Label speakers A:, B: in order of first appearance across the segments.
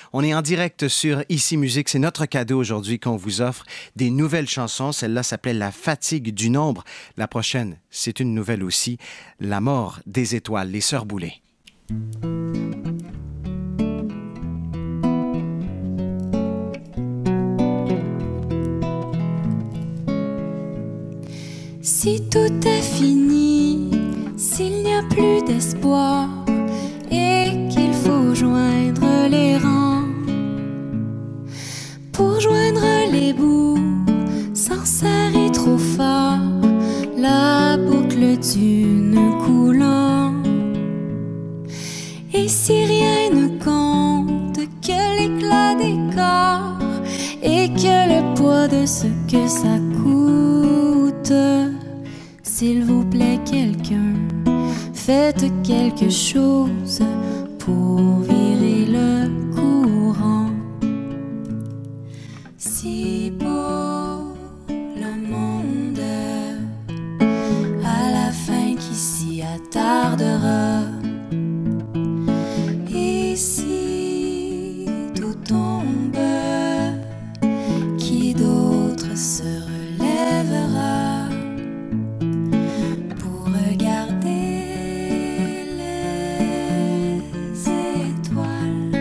A: On est en direct sur Ici Musique. C'est notre cadeau aujourd'hui qu'on vous offre des nouvelles chansons. Celle-là s'appelait La fatigue du nombre. La prochaine, c'est une nouvelle aussi. La mort des étoiles, les Sœurs Boulay.
B: Si tout est fini, s'il n'y a plus d'espoir et qu'il faut joindre les rangs, pour joindre les bouts sans serrer trop fort la boucle d'une coulant. Et si rien ne compte que l'éclat des corps et que le poids de ce que ça coûte, s'il vous plaît quelqu'un, faites quelque chose pour virer le courant. Si beau le monde, à la fin qui s'y attardera. Et si tout tombe, qui d'autre se relèvera pour regarder les étoiles?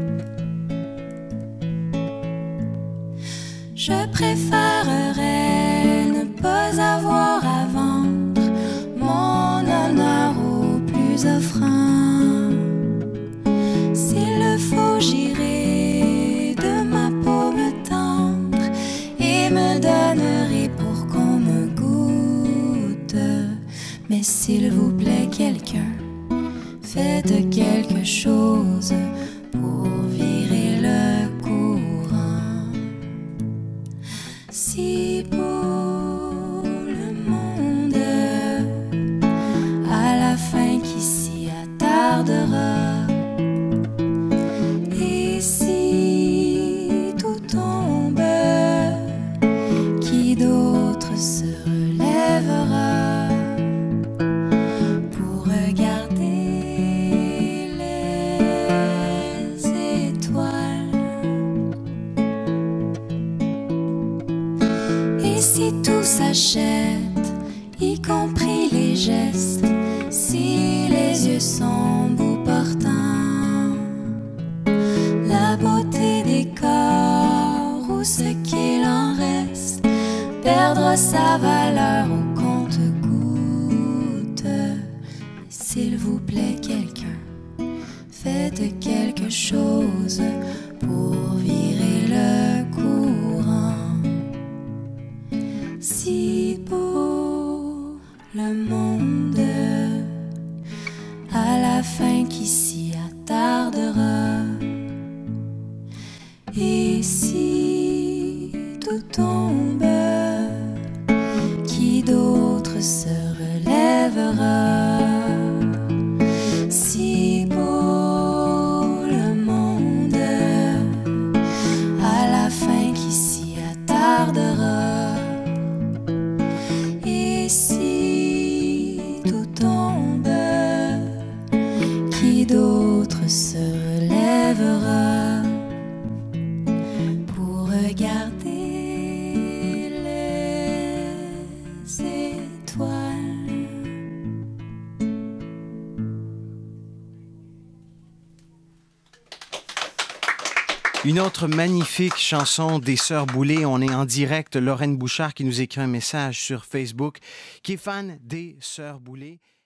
B: Je préférerais ne pas avoir à vendre mon honneur au plus offrant. S'il le faut, j'irai de ma paume tendre et me donnerai pour qu'on me goûte. Mais s'il vous plaît quelqu'un, faites quelque chose pour virer le courant. Si beau le monde, à la fin qui s'y attardera. Et si tout tombe, qui d'autre se relèvera pour regarder les étoiles? Et si tout s'achète, y compris les gestes, si les yeux sont beaux portants, la beauté des corps ou ce qu'il en reste perdra sa valeur au compte-gouttes. S'il vous plaît quelqu'un, faites quelque chose pour virer le courant. Si beau le monde, à la fin qui s'y attardera. Et si tout tombe, qui d'autre se relèvera? Si beau le monde, à la fin qui s'y attardera. Et si tout tombe, qui d'autre se relèvera pour regarder les étoiles?
A: Une autre magnifique chanson des Sœurs Boulay. On est en direct. Lorraine Bouchard qui nous écrit un message sur Facebook, qui est fan des Sœurs Boulay.